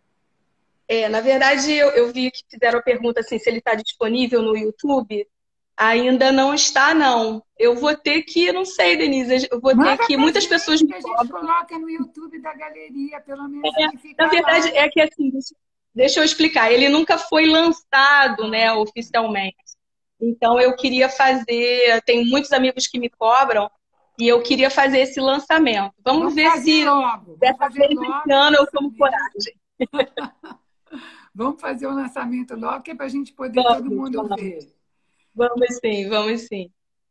É, na verdade, eu, eu vi que fizeram a pergunta assim, se ele está disponível no YouTube. Ainda não está, não. Eu vou ter que, não sei, Denise, eu vou ter Manda que. pra Muitas pessoas gente me que a gente cobram. coloca no YouTube da galeria, pelo menos É, ele na fica verdade, lá. é que assim, deixa deixa eu explicar. Ele nunca foi lançado, né, oficialmente. Então eu queria fazer. Tem muitos amigos que me cobram e eu queria fazer esse lançamento. Vamos Vamos ver fazer se logo, vamos dessa fazer vez esse logo o ano eu tomo lançamento. coragem. Vamos fazer o lançamento logo, que é para a gente poder todo Vamos, mundo vamos. ver. Vamos sim, vamos sim.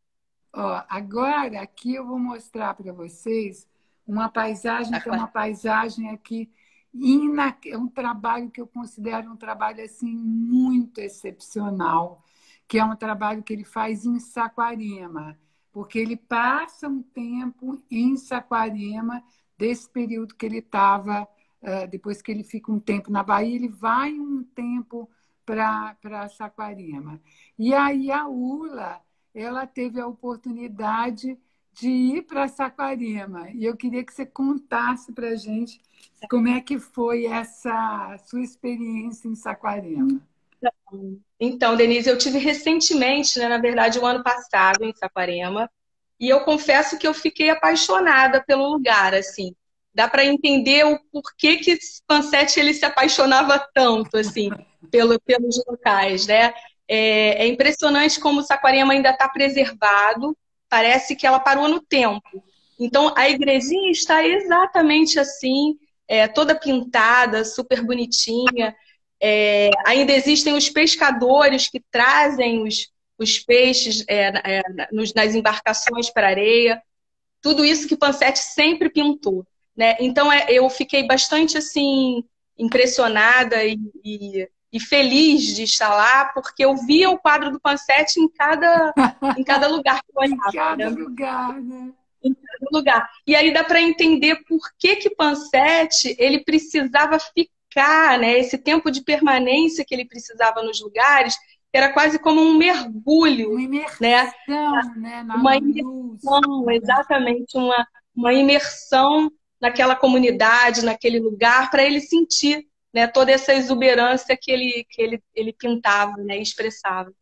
Ó, agora aqui eu vou mostrar para vocês uma paisagem que é uma Aquarela. paisagem aqui ina... é um trabalho que eu considero um trabalho assim muito excepcional, que é um trabalho que ele faz em Saquarema, porque ele passa um tempo em Saquarema desse período que ele estava, depois que ele fica um tempo na Bahia, ele vai um tempo para para Saquarema. E aí a Ula ela teve a oportunidade de ir para Saquarema. E eu queria que você contasse para a gente como é que foi essa sua experiência em Saquarema. Então, Denise, eu tive recentemente, né, na verdade, o ano passado, em Saquarema, e eu confesso que eu fiquei apaixonada pelo lugar, assim. Dá para entender o porquê que Pansete ele se apaixonava tanto, assim, pelo, pelos locais, né? É, é impressionante como Saquarema ainda está preservado, parece que ela parou no tempo. Então, a igrejinha está exatamente assim, é, toda pintada, super bonitinha. É, ainda existem os pescadores que trazem os, os peixes é, é, nos, nas embarcações para a areia. Tudo isso que Pansete sempre pintou, né? Então é, eu fiquei bastante assim impressionada e, e, e feliz de estar lá, porque eu via o quadro do Pansete em cada, em cada lugar que eu Em olhava, cada né? lugar, né? Em cada lugar. E aí dá para entender por que que Pansete ele precisava ficar, né? Esse tempo de permanência que ele precisava nos lugares era quase como um mergulho, Uma né? imersão, né? Na Uma luz. imersão, Né? exatamente, uma, uma imersão naquela comunidade, naquele lugar, para ele sentir, né, toda essa exuberância que ele, que ele, ele pintava, né, e expressava.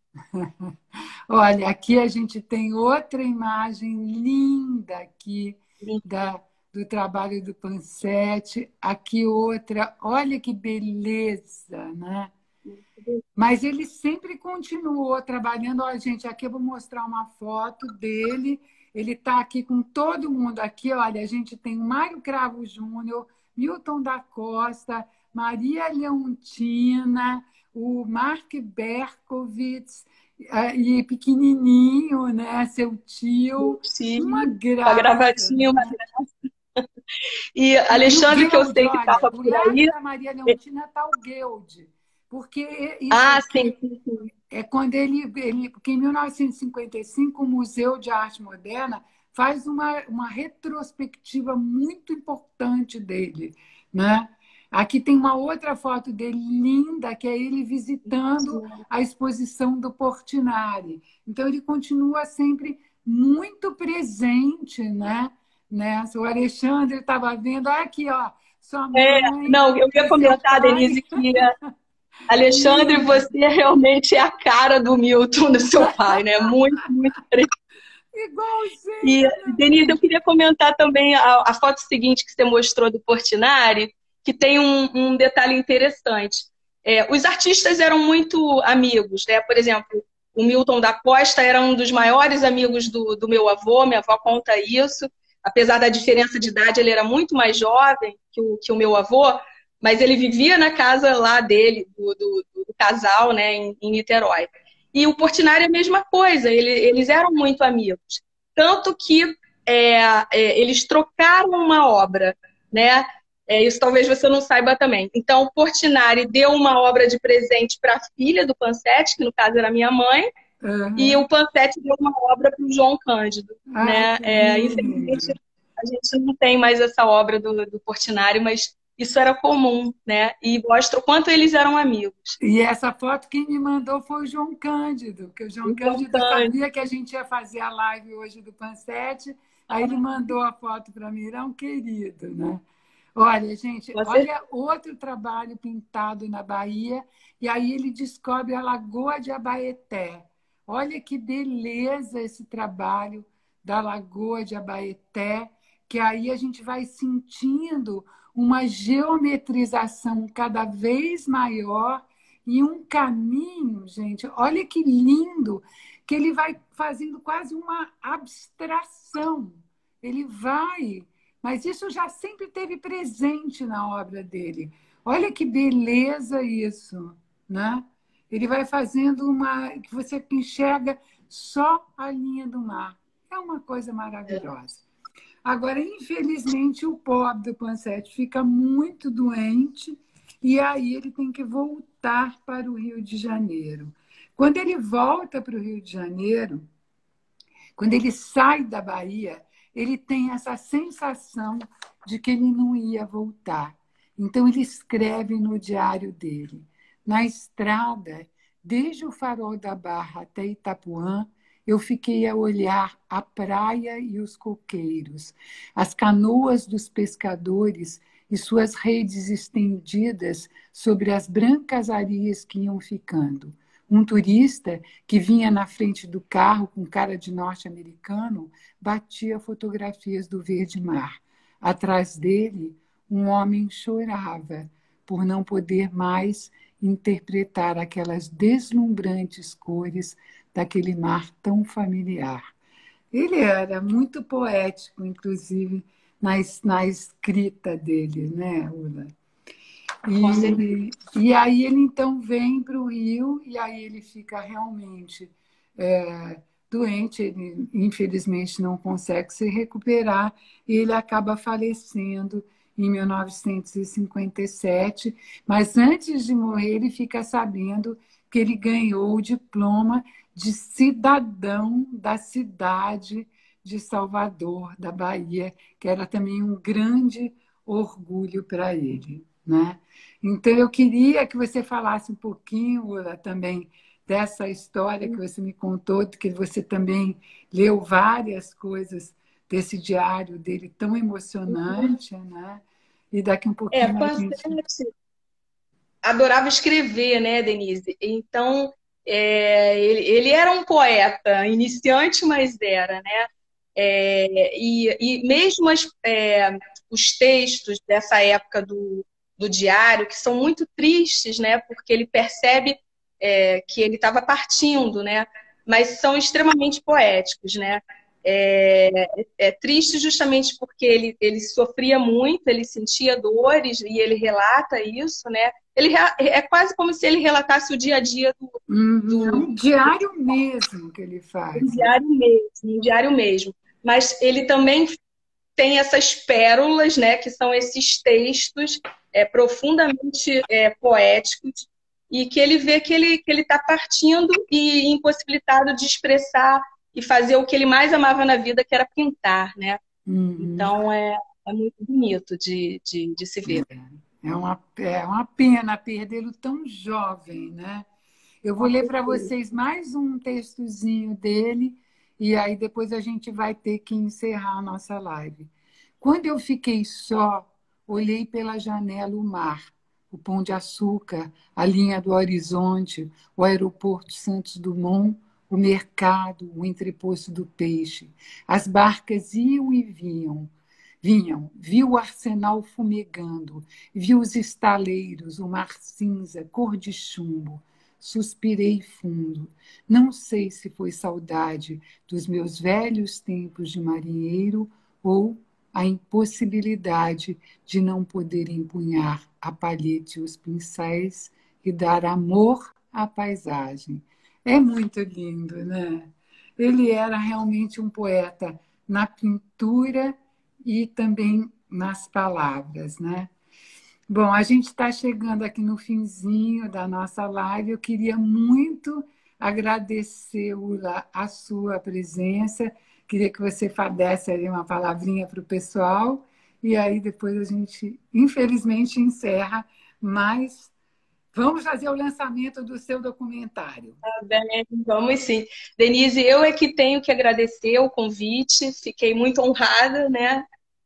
Olha, aqui a gente tem outra imagem linda aqui da, do trabalho do Pansete. Aqui outra, olha que beleza, né? Mas ele sempre continuou trabalhando. Olha, gente, aqui eu vou mostrar uma foto dele. Ele está aqui com todo mundo. Aqui, olha, a gente tem o Mário Cravo Júnior, Milton da Costa, Maria Leontina, o Mark Berkowitz, eh, e pequenininho, né? Seu tio. Uma Sim, com a graça, gravatinha. Uma... né? E E, e o Alexandre, que eu Guild, sei que olha, estava do por lado aí. da Maria Leontina está o Guild, porque isso Ah, sim, aqui sim, sim. é quando ele, ele porque em mil novecentos e cinquenta e cinco o Museu de Arte Moderna faz uma, uma retrospectiva muito importante dele, né? Aqui tem uma outra foto dele linda, que é ele visitando a exposição do Portinari. Então ele continua sempre muito presente, né? né? O Alexandre estava vendo, olha aqui, ó, sua É, mãe não, eu ia e seu comentar, pai. Denise, que Alexandre, Linda, você realmente é a cara do Milton, do seu pai, né? Muito, muito. E, igualzinho, Denise, eu né? queria comentar também a, a foto seguinte que você mostrou do Portinari, que tem um, um detalhe interessante. É, os artistas eram muito amigos, né? Por exemplo, o Milton da Costa era um dos maiores amigos do, do meu avô, minha avó conta isso. Apesar da diferença de idade, ele era muito mais jovem que o, que o meu avô, mas ele vivia na casa lá dele, do, do, do casal, né, em, em Niterói. E o Portinari é a mesma coisa, ele, eles eram muito amigos. Tanto que é, é, eles trocaram uma obra, né? É, isso talvez você não saiba também. Então, o Portinari deu uma obra de presente para a filha do Pansete, que no caso era minha mãe, e Uhum. o Pansete deu uma obra para o João Cândido, Ai, né? que É, infelizmente, lindo. a gente não tem mais essa obra do, do Portinari, mas isso era comum, né? E mostra o quanto eles eram amigos. E essa foto quem me mandou foi o João Cândido, porque o João O João Cândido Cândido. sabia que a gente ia fazer a live hoje do Pansete, aí ele mandou a foto para mim, era um querido, né? Olha, gente, Você... olha outro trabalho pintado na Bahia, e aí ele descobre a Lagoa de Abaeté. Olha que beleza esse trabalho da Lagoa de Abaeté, que aí a gente vai sentindo uma geometrização cada vez maior e um caminho, gente, olha que lindo, que ele vai fazendo quase uma abstração. Ele vai, mas isso já sempre teve presente na obra dele. Olha que beleza isso, né? Ele vai fazendo uma que você enxerga só a linha do mar. É uma coisa maravilhosa. Agora, infelizmente, o pobre do Poinset fica muito doente e aí ele tem que voltar para o Rio de Janeiro. Quando ele volta para o Rio de Janeiro, quando ele sai da Bahia, ele tem essa sensação de que ele não ia voltar. Então, ele escreve no diário dele: na estrada, desde o Farol da Barra até Itapuã, eu fiquei a olhar a praia e os coqueiros, as canoas dos pescadores e suas redes estendidas sobre as brancas areias que iam ficando. Um turista que vinha na frente do carro com cara de norte-americano batia fotografias do verde mar. Atrás dele, um homem chorava por não poder mais interpretar aquelas deslumbrantes cores daquele mar tão familiar. Ele era muito poético, inclusive, na, na escrita dele, né, Ula? E, e aí ele então vem para o Rio e aí ele fica realmente é, doente, ele infelizmente não consegue se recuperar e ele acaba falecendo em mil novecentos e cinquenta e sete, mas antes de morrer ele fica sabendo que ele ganhou o diploma de cidadão da cidade de Salvador, da Bahia, que era também um grande orgulho para ele, né? Então, eu queria que você falasse um pouquinho, Ula, também dessa história que você me contou, que você também leu várias coisas desse diário dele tão emocionante, né? E daqui um É, pouquinho a gente... Poinset adorava escrever, né, Denise? Então, é, ele, ele era um poeta, iniciante, mas era, né? É, e, e mesmo as, é, os textos dessa época do, do diário, que são muito tristes, né? Porque ele percebe é, que ele estava partindo, né? Mas são extremamente poéticos, né? É, é triste justamente porque ele, ele sofria muito, ele sentia dores e ele relata isso, né? Ele, é quase como se ele relatasse o dia a dia do, Uhum, é do, um diário mesmo que ele um faz. diário mesmo, um diário mesmo. Mas ele também tem essas pérolas, né, que são esses textos é, profundamente é, poéticos e que ele vê que ele que ele está partindo e impossibilitado de expressar e fazer o que ele mais amava na vida, que era pintar, né? Uhum. Então é, é muito bonito de, de, de se ver. É uma, é uma pena perdê-lo tão jovem, né? Eu vou ler para vocês mais um textozinho dele e aí depois a gente vai ter que encerrar a nossa live. Quando eu fiquei só, olhei pela janela o mar, o Pão de Açúcar, a linha do horizonte, o aeroporto Santos Dumont, o mercado, o entreposto do peixe. As barcas iam e vinham. Vinham, vi o arsenal fumegando, vi os estaleiros, o mar cinza, cor de chumbo. Suspirei fundo. Não sei se foi saudade dos meus velhos tempos de marinheiro ou a impossibilidade de não poder empunhar a palhete e os pincéis e dar amor à paisagem. É muito lindo, né? Ele era realmente um poeta na pintura e também nas palavras, né? Bom, a gente está chegando aqui no finzinho da nossa live. Eu queria muito agradecer, Ula, a sua presença. Queria que você desse ali uma palavrinha para o pessoal. E aí depois a gente, infelizmente, encerra. Mas vamos fazer o lançamento do seu documentário. Tá bem, vamos sim. Denise, eu é que tenho que agradecer o convite. Fiquei muito honrada, né?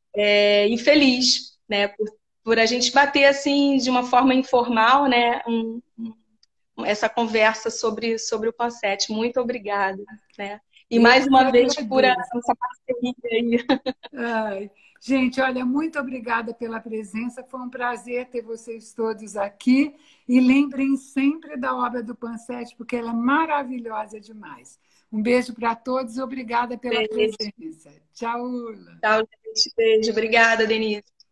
É, e feliz, né? Por, por a gente bater assim de uma forma informal, né? Um, essa conversa sobre, sobre o Pansete. Muito obrigada, né? E Eu mais uma vez agradeço. por essa parceria aí. Ai, gente, olha, muito obrigada pela presença. Foi um prazer ter vocês todos aqui. E lembrem sempre da obra do Pansete, porque ela é maravilhosa demais. Um beijo para todos e obrigada pela Beijo. presença. Tchau, Ula. Tchau, gente. Beijo. Obrigada, Denise.